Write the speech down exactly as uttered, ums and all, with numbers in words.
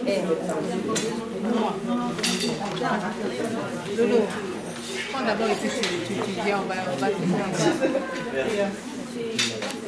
Lolo, prends d'abord et puis tu, tu, tu viens, on va, on va te faire.